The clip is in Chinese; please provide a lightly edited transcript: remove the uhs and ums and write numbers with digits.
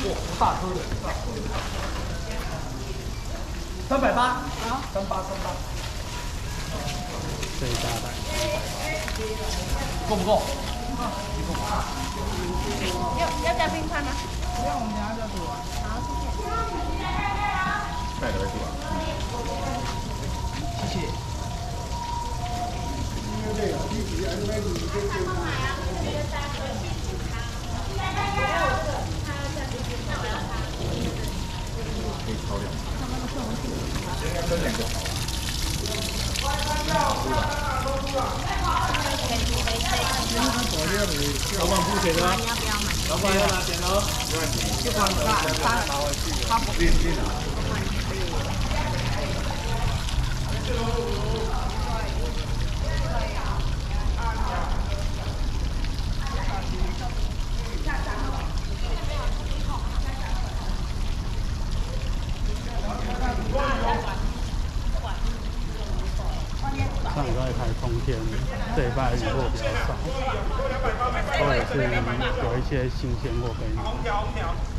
哇，大颗的，380啊，3838， 这一大袋， 够不够？ 要加冰块吗？ 不要，我们等下就煮完。 好，谢谢。 带的会煮啊。 谢谢。 可以超量。分2个。 老板付钱了， 你要不要买？ 老板要拿钱了， 没问题。 这款他不拎拿。 上礼拜台风天，这礼拜雨货比较少，或者是有一些新鲜货可以买。